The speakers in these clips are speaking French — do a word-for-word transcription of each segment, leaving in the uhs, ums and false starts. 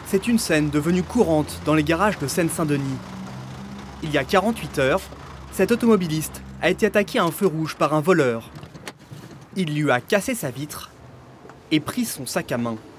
C'est une scène devenue courante dans les garages de Seine-Saint-Denis. Il y a quarante-huit heures, cet automobiliste a été attaqué à un feu rouge par un voleur. Il lui a cassé sa vitre et pris son sac à main.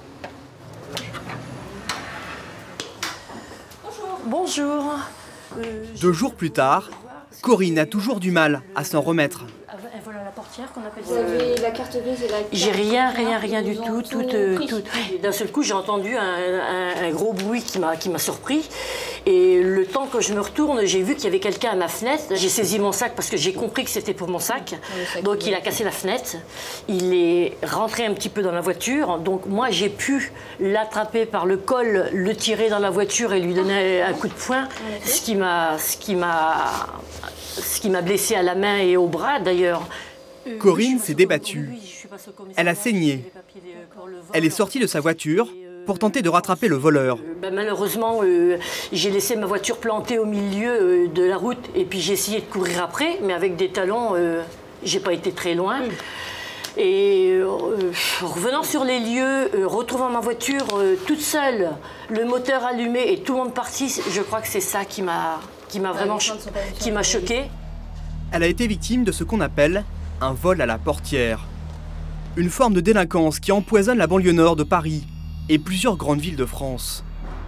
Bonjour. Euh, Deux jours plus tard, Corinne a toujours du mal à s'en remettre. Un vol à la portière qu'on appelle Vous ça. avez la carte grise et la carte... J'ai rien, rien, rien du tout. tout, tout, euh, tout. D'un seul coup, j'ai entendu un, un, un gros bruit qui m'a qui m'a surpris. Et le temps que je me retourne, j'ai vu qu'il y avait quelqu'un à ma fenêtre. J'ai saisi mon sac parce que j'ai compris que c'était pour mon sac. Donc il a cassé la fenêtre. Il est rentré un petit peu dans la voiture. Donc moi, j'ai pu l'attraper par le col, le tirer dans la voiture et lui donner un coup de poing. Ce qui m'a, ce qui m'a, ce qui m'a blessé à la main et au bras d'ailleurs. Corinne s'est débattue. Elle a saigné. Elle est sortie de sa voiture pour tenter de rattraper le voleur. Ben malheureusement, euh, j'ai laissé ma voiture plantée au milieu euh, de la route et puis j'ai essayé de courir après, mais avec des talons, euh, j'ai pas été très loin. Mm. Et euh, revenant sur les lieux, euh, retrouvant ma voiture euh, toute seule, le moteur allumé et tout le monde parti, je crois que c'est ça qui m'a qui m'a vraiment cho qui m'a choquée. Elle a été victime de ce qu'on appelle un vol à la portière. Une forme de délinquance qui empoisonne la banlieue nord de Paris et plusieurs grandes villes de France.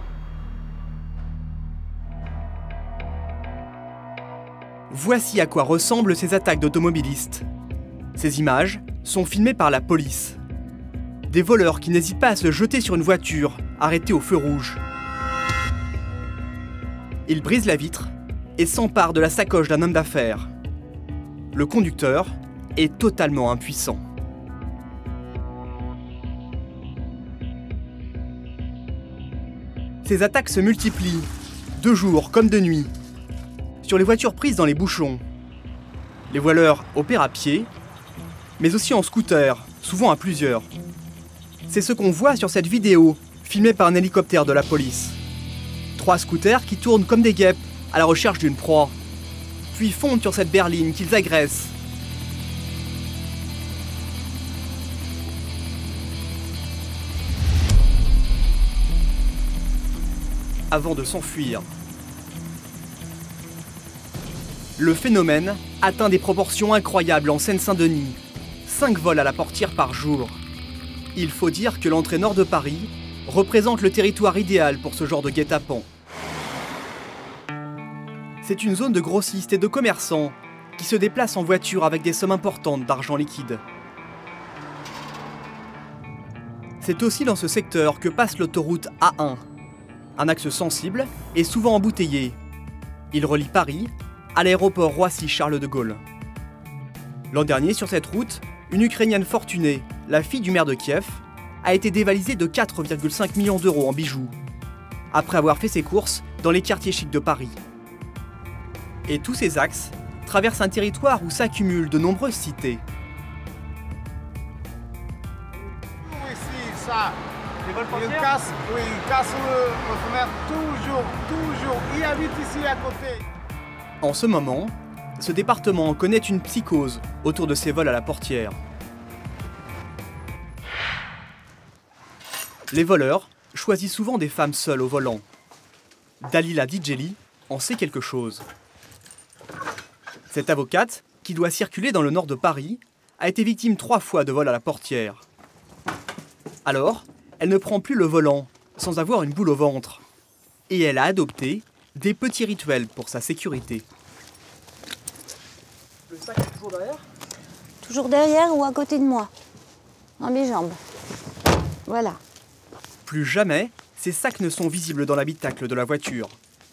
Voici à quoi ressemblent ces attaques d'automobilistes. Ces images sont filmées par la police. Des voleurs qui n'hésitent pas à se jeter sur une voiture arrêtée au feu rouge. Ils brisent la vitre et s'emparent de la sacoche d'un homme d'affaires. Le conducteur est totalement impuissant. Ces attaques se multiplient, de jour comme de nuit, sur les voitures prises dans les bouchons. Les voleurs opèrent à pied, mais aussi en scooter, souvent à plusieurs. C'est ce qu'on voit sur cette vidéo, filmée par un hélicoptère de la police. Trois scooters qui tournent comme des guêpes à la recherche d'une proie, puis fondent sur cette berline qu'ils agressent. Avant de s'enfuir. Le phénomène atteint des proportions incroyables en Seine-Saint-Denis. Cinq vols à la portière par jour. Il faut dire que l'entrée nord de Paris représente le territoire idéal pour ce genre de guet-apens. C'est une zone de grossistes et de commerçants qui se déplacent en voiture avec des sommes importantes d'argent liquide. C'est aussi dans ce secteur que passe l'autoroute A un. Un axe sensible et souvent embouteillé. Il relie Paris à l'aéroport Roissy-Charles de Gaulle. L'an dernier, sur cette route, une Ukrainienne fortunée, la fille du maire de Kiev, a été dévalisée de quatre virgule cinq millions d'euros en bijoux, après avoir fait ses courses dans les quartiers chics de Paris. Et tous ces axes traversent un territoire où s'accumulent de nombreuses cités. Ici, ça. Il casse, oui, il casse le, le fenêtre toujours, toujours. Il habite ici à côté. En ce moment, ce département connaît une psychose autour de ces vols à la portière. Les voleurs choisissent souvent des femmes seules au volant. Dalila Djeli en sait quelque chose. Cette avocate, qui doit circuler dans le nord de Paris, a été victime trois fois de vols à la portière. Alors, elle ne prend plus le volant sans avoir une boule au ventre. Et elle a adopté des petits rituels pour sa sécurité. Le sac est toujours derrière ? Toujours derrière ou à côté de moi, dans mes jambes. Voilà. Plus jamais, ces sacs ne sont visibles dans l'habitacle de la voiture.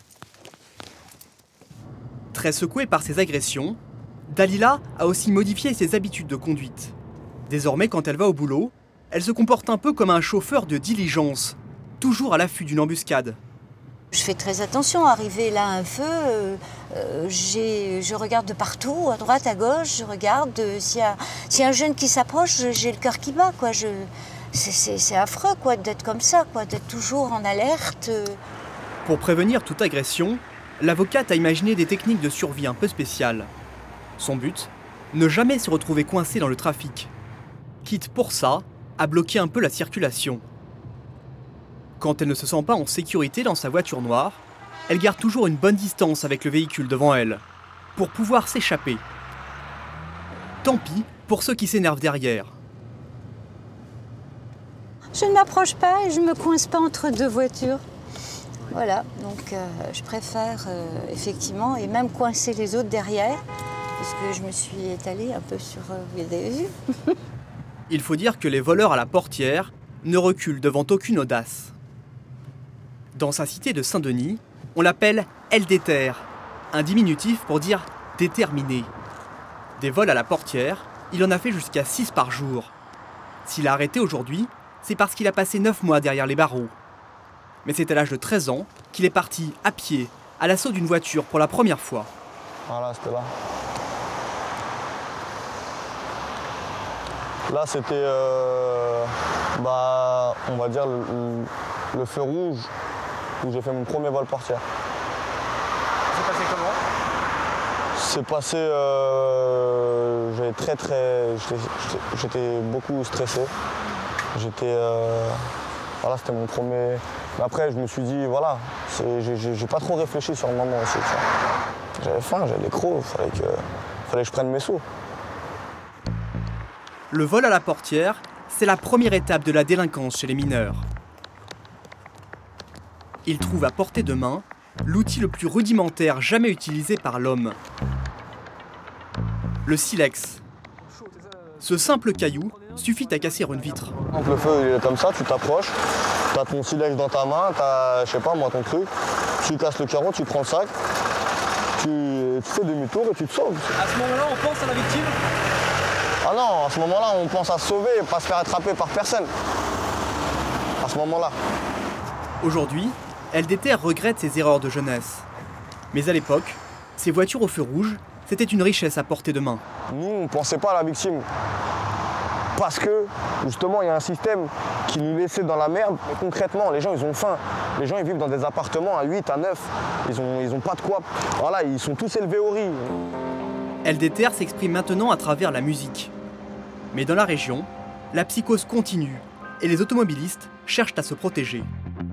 Très secouée par ces agressions, Dalila a aussi modifié ses habitudes de conduite. Désormais, quand elle va au boulot, elle se comporte un peu comme un chauffeur de diligence, toujours à l'affût d'une embuscade. Je fais très attention, arrivé là un feu, euh, euh, je regarde de partout, à droite, à gauche, je regarde. Euh, S'il y a, s'il y a un jeune qui s'approche, j'ai le cœur qui bat, quoi. Je, c'est affreux, quoi, d'être comme ça, quoi, d'être toujours en alerte. Euh. Pour prévenir toute agression, l'avocate a imaginé des techniques de survie un peu spéciales. Son but, ne jamais se retrouver coincé dans le trafic. Quitte pour ça à bloquer un peu la circulation. Quand elle ne se sent pas en sécurité dans sa voiture noire, elle garde toujours une bonne distance avec le véhicule devant elle, pour pouvoir s'échapper. Tant pis pour ceux qui s'énervent derrière. Je ne m'approche pas et je ne me coince pas entre deux voitures. Voilà, donc euh, je préfère euh, effectivement, et même coincer les autres derrière, parce que je me suis étalée un peu sur... Euh, vous avez vu. Il faut dire que les voleurs à la portière ne reculent devant aucune audace. Dans sa cité de Saint-Denis, on l'appelle Elle déterre, un diminutif pour dire déterminé. Des vols à la portière, il en a fait jusqu'à six par jour. S'il a arrêté aujourd'hui, c'est parce qu'il a passé neuf mois derrière les barreaux. Mais c'est à l'âge de treize ans qu'il est parti à pied à l'assaut d'une voiture pour la première fois. Voilà, c'était là. Là, c'était, euh, bah, on va dire, le, le feu rouge où j'ai fait mon premier vol portière. C'est passé comment? C'est passé, euh, j'étais très très, j'étais beaucoup stressé. J'étais, euh, voilà, c'était mon premier. Mais après, je me suis dit, voilà, j'ai pas trop réfléchi sur le moment aussi. J'avais faim, j'avais les crocs, il fallait que, fallait que je prenne mes sous. Le vol à la portière, c'est la première étape de la délinquance chez les mineurs. Ils trouvent à portée de main l'outil le plus rudimentaire jamais utilisé par l'homme. Le silex. Ce simple caillou suffit à casser une vitre. Donc le feu il est comme ça, tu t'approches, tu as ton silex dans ta main, tu as, je sais pas moi, ton truc, tu casses le carreau, tu prends le sac, tu, tu fais demi-tour et tu te sauves. À ce moment-là, on pense à la victime ? Ah non, à ce moment-là, on pense à se sauver et pas se faire attraper par personne. À ce moment-là. Aujourd'hui, Elle déterre regrette ses erreurs de jeunesse. Mais à l'époque, ces voitures au feu rouge, c'était une richesse à portée de main. Nous, on ne pensait pas à la victime. Parce que, justement, il y a un système qui nous laissait dans la merde. Mais concrètement, les gens, ils ont faim. Les gens, ils vivent dans des appartements à huit, à neuf. Ils n'ont ils ont pas de quoi. Voilà, ils sont tous élevés au riz. Elle déterre s'exprime maintenant à travers la musique. Mais dans la région, la psychose continue et les automobilistes cherchent à se protéger.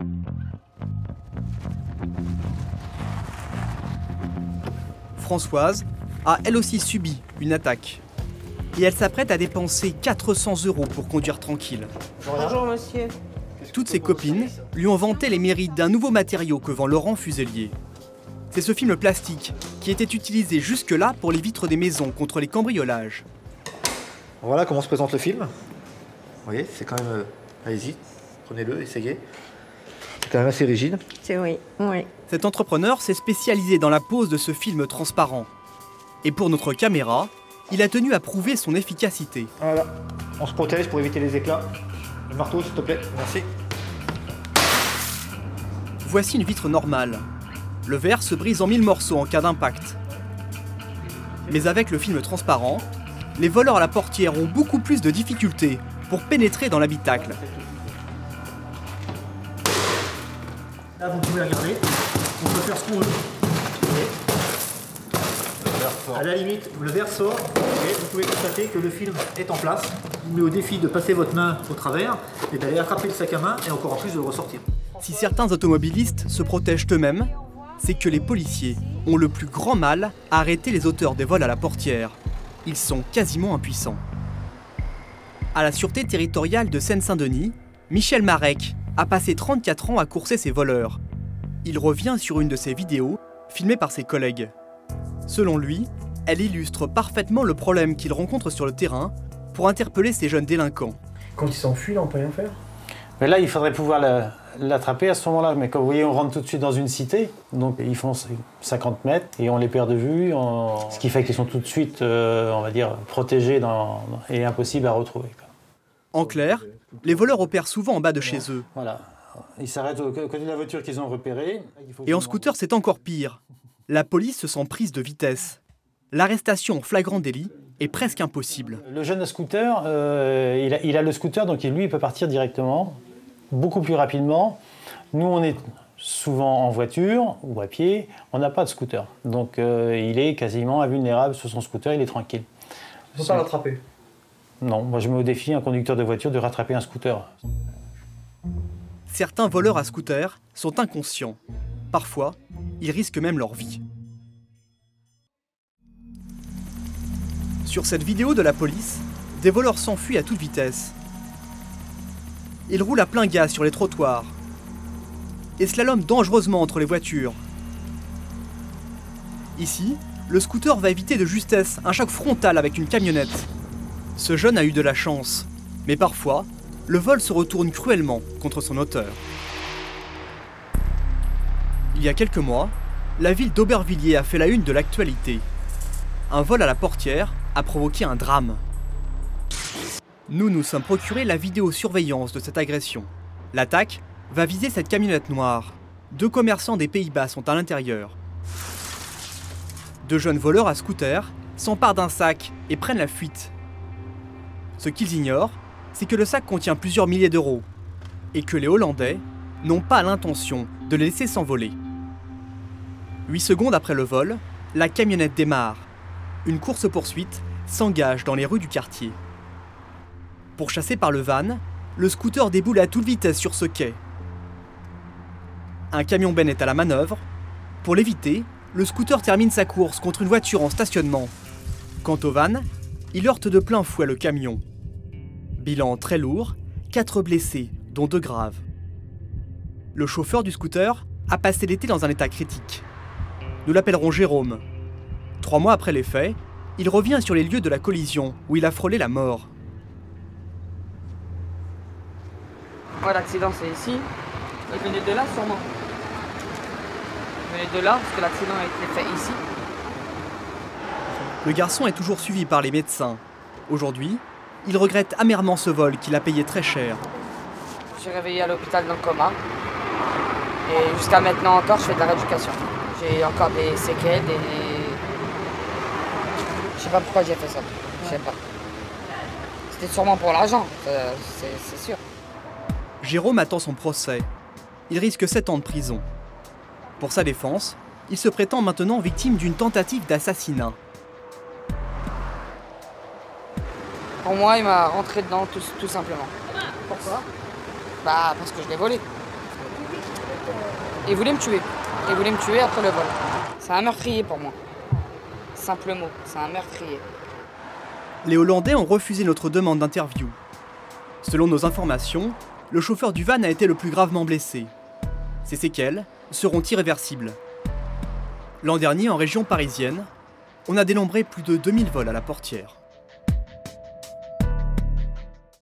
Françoise a elle aussi subi une attaque. Et elle s'apprête à dépenser quatre cents euros pour conduire tranquille. Bonjour monsieur. Toutes ses copines lui ont vanté les mérites d'un nouveau matériau que vend Laurent Fuselier. C'est ce film plastique qui était utilisé jusque-là pour les vitres des maisons contre les cambriolages. Voilà comment se présente le film. Vous voyez, c'est quand même... Allez-y, prenez-le, essayez. C'est quand même assez rigide. C'est oui, oui. Cet entrepreneur s'est spécialisé dans la pose de ce film transparent. Et pour notre caméra, il a tenu à prouver son efficacité. Voilà, on se protège pour éviter les éclats. Le marteau, s'il te plaît. Merci. Voici une vitre normale. Le verre se brise en mille morceaux en cas d'impact. Mais avec le film transparent, les voleurs à la portière ont beaucoup plus de difficultés pour pénétrer dans l'habitacle. Là, vous pouvez regarder. On peut faire ce qu'on veut. À la limite, le verre sort et vous pouvez constater que le film est en place. Vous met au défi de passer votre main au travers et d'aller attraper le sac à main et encore en plus de le ressortir. Si certains automobilistes se protègent eux-mêmes, c'est que les policiers ont le plus grand mal à arrêter les auteurs des vols à la portière. Ils sont quasiment impuissants. À la Sûreté territoriale de Seine-Saint-Denis, Michel Marek a passé trente-quatre ans à courser ses voleurs. Il revient sur une de ses vidéos, filmée par ses collègues. Selon lui, elle illustre parfaitement le problème qu'il rencontre sur le terrain pour interpeller ces jeunes délinquants. Quand ils s'enfuient, là, on peut rien faire. Mais là, il faudrait pouvoir l'attraper à ce moment-là. Mais comme vous voyez, on rentre tout de suite dans une cité. Donc, ils font cinquante mètres et on les perd de vue. On... Ce qui fait qu'ils sont tout de suite, euh, on va dire, protégés dans... et impossibles à retrouver. En clair, les voleurs opèrent souvent en bas de chez eux. Voilà. Ils s'arrêtent au côté de la voiture qu'ils ont repérée. Et en scooter, c'est encore pire. La police se sent prise de vitesse. L'arrestation en flagrant délit est presque impossible. Le jeune scooter, euh, il, a, il a le scooter, donc lui, il peut partir directement, beaucoup plus rapidement. Nous, on est souvent en voiture ou à pied, on n'a pas de scooter. Donc, euh, il est quasiment invulnérable sur son scooter, il est tranquille. Il ne faut pas l'attraper. Non, moi je mets au défi un conducteur de voiture de rattraper un scooter. certains voleurs à scooter sont inconscients. Parfois, ils risquent même leur vie. Sur cette vidéo de la police, des voleurs s'enfuient à toute vitesse. Ils roulent à plein gaz sur les trottoirs et slaloment dangereusement entre les voitures. Ici, le scooter va éviter de justesse un choc frontal avec une camionnette. Ce jeune a eu de la chance, mais parfois, le vol se retourne cruellement contre son auteur. Il y a quelques mois, la ville d'Aubervilliers a fait la une de l'actualité. Un vol à la portière a provoqué un drame. Nous nous sommes procuré la vidéosurveillance de cette agression. L'attaque va viser cette camionnette noire. Deux commerçants des Pays-Bas sont à l'intérieur. Deux jeunes voleurs à scooter s'emparent d'un sac et prennent la fuite. Ce qu'ils ignorent, c'est que le sac contient plusieurs milliers d'euros et que les Hollandais n'ont pas l'intention de les laisser s'envoler. Huit secondes après le vol, la camionnette démarre. Une course-poursuite s'engage dans les rues du quartier. Pourchassé par le van, le scooter déboule à toute vitesse sur ce quai. Un camion-ben est à la manœuvre. Pour l'éviter, le scooter termine sa course contre une voiture en stationnement. Quant au van, il heurte de plein fouet le camion. Bilan très lourd, quatre blessés, dont deux graves. Le chauffeur du scooter a passé l'été dans un état critique. Nous l'appellerons Jérôme. Trois mois après les faits, il revient sur les lieux de la collision où il a frôlé la mort. Ouais, l'accident c'est ici. Il venait de là sûrement. Il venait de là parce que l'accident a été fait ici. Le garçon est toujours suivi par les médecins. Aujourd'hui, il regrette amèrement ce vol qu'il a payé très cher. Je suis réveillé à l'hôpital dans le coma. Et jusqu'à maintenant encore, je fais de la rééducation. J'ai encore des séquelles, des... Je sais pas pourquoi j'ai fait ça. Je sais pas. C'était sûrement pour l'argent, c'est sûr. Jérôme attend son procès. Il risque sept ans de prison. Pour sa défense, il se prétend maintenant victime d'une tentative d'assassinat. Pour moi, il m'a rentré dedans tout, tout simplement. Pourquoi? Bah parce que je l'ai volé. Il voulait me tuer. Il voulait me tuer après le vol. C'est un meurtrier pour moi. Simple mot, c'est un meurtrier. Les Hollandais ont refusé notre demande d'interview. Selon nos informations, le chauffeur du van a été le plus gravement blessé. Ses séquelles seront irréversibles. L'an dernier, en région parisienne, on a dénombré plus de deux mille vols à la portière.